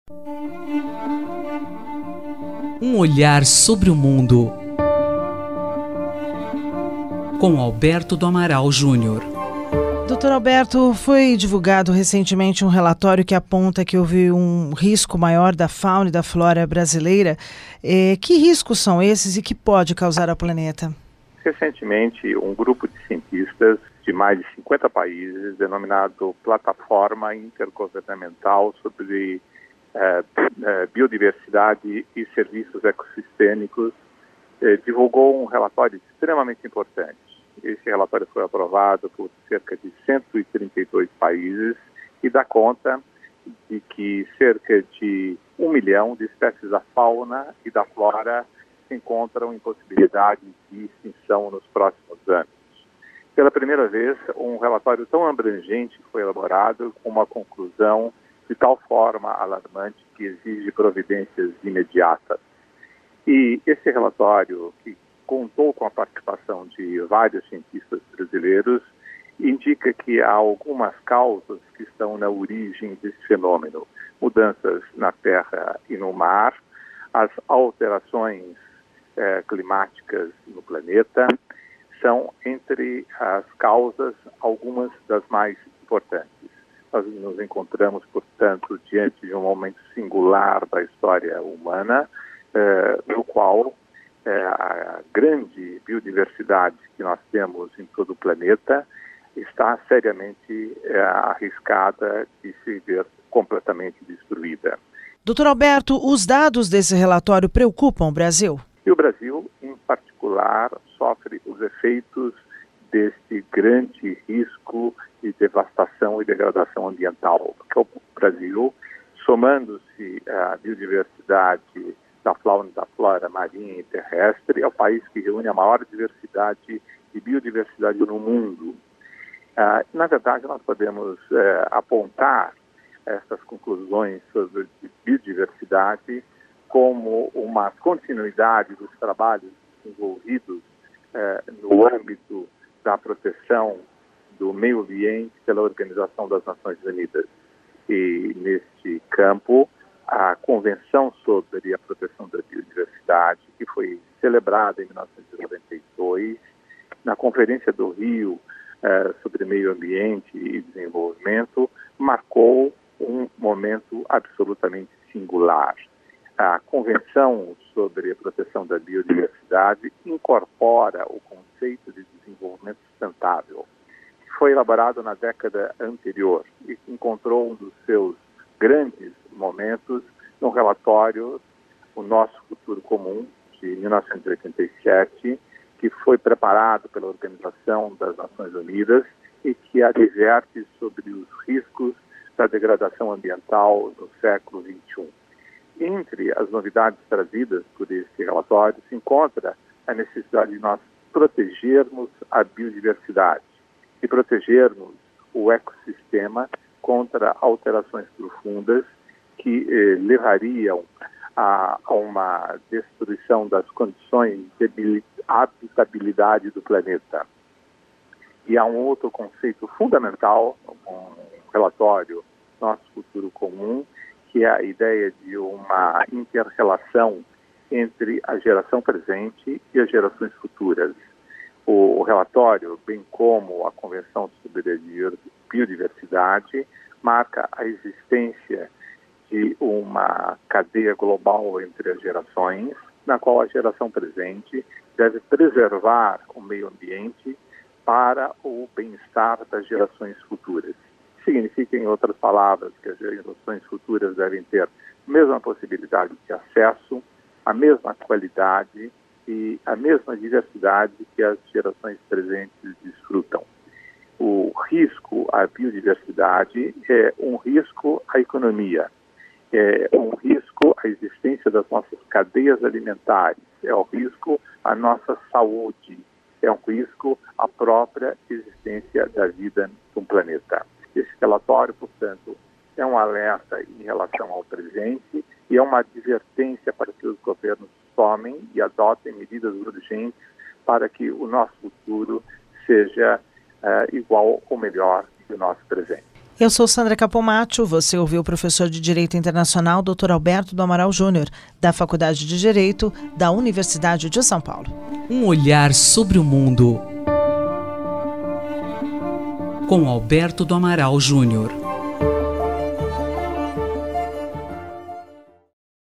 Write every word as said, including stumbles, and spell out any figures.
Um olhar sobre o mundo, com Alberto do Amaral Júnior. Doutor Alberto, foi divulgado recentemente um relatório que aponta que houve um risco maior da fauna e da flora brasileira. Eh, que riscos são esses e que pode causar ao planeta? Recentemente, um grupo de cientistas de mais de cinquenta países, denominado Plataforma Intergovernamental sobre eh, eh, Biodiversidade e Serviços Ecossistêmicos, eh, divulgou um relatório extremamente importante. Esse relatório foi aprovado por cerca de cento e trinta e dois países e dá conta de que cerca de um milhão de espécies da fauna e da flora se encontram em possibilidade de extinção nos próximos anos. Pela primeira vez, um relatório tão abrangente foi elaborado com uma conclusão de tal forma alarmante que exige providências imediatas. E esse relatório, que contou com a participação de vários cientistas brasileiros, indica que há algumas causas que estão na origem desse fenômeno. Mudanças na terra e no mar, as alterações eh, climáticas no planeta, são entre as causas algumas das mais importantes. Nós nos encontramos, portanto, diante de um momento singular da história humana, eh, no qual eh, a grande biodiversidade que nós temos em todo o planeta está seriamente eh, arriscada de se ver completamente destruída. Doutor Alberto, os dados desse relatório preocupam o Brasil? E o Brasil, em particular, sofre os efeitos deste grande risco de devastação e degradação ambiental. Porque o Brasil, somando-se à biodiversidade da fauna e da flora marinha e terrestre, é o país que reúne a maior diversidade de biodiversidade no mundo. Ah, na verdade, nós podemos eh, apontar essas conclusões sobre biodiversidade como uma continuidade dos trabalhos desenvolvidos eh, no âmbito da proteção do meio ambiente pela Organização das Nações Unidas. E, neste campo, a Convenção sobre a Proteção da Biodiversidade, que foi celebrada em mil novecentos e noventa e dois, na Conferência do Rio eh, sobre Meio Ambiente e Desenvolvimento, marcou um momento absolutamente singular. A Convenção sobre a Proteção da Biodiversidade incorpora o conceito de desenvolvimento sustentável, que foi elaborado na década anterior e encontrou um dos seus grandes momentos no relatório O Nosso Futuro Comum, de mil novecentos e oitenta e sete, que foi preparado pela Organização das Nações Unidas e que adverte sobre os riscos da degradação ambiental no século vinte e um. Entre as novidades trazidas por esse relatório se encontra a necessidade de nós protegermos a biodiversidade e protegermos o ecossistema contra alterações profundas que eh, levariam a, a uma destruição das condições de habitabilidade do planeta. E há um outro conceito fundamental, um relatório Nosso Futuro Comum, que é a ideia de uma inter-relação entre a geração presente e as gerações futuras. O relatório, bem como a Convenção sobre a Biodiversidade, marca a existência de uma cadeia global entre as gerações, na qual a geração presente deve preservar o meio ambiente para o bem-estar das gerações futuras. Significa, em outras palavras, que as gerações futuras devem ter a mesma possibilidade de acesso, a mesma qualidade e a mesma diversidade que as gerações presentes desfrutam. O risco à biodiversidade é um risco à economia, é um risco à existência das nossas cadeias alimentares, é um risco à nossa saúde, é um risco à própria existência da vida no planeta. Esse relatório, portanto, é um alerta em relação ao presente e é uma advertência para que os governos tomem e adotem medidas urgentes para que o nosso futuro seja uh, igual ou melhor que o nosso presente. Eu sou Sandra Capomatto, você ouviu o professor de Direito Internacional, doutor Alberto do Amaral Júnior, da Faculdade de Direito da Universidade de São Paulo. Um olhar sobre o mundo com Alberto do Amaral Júnior.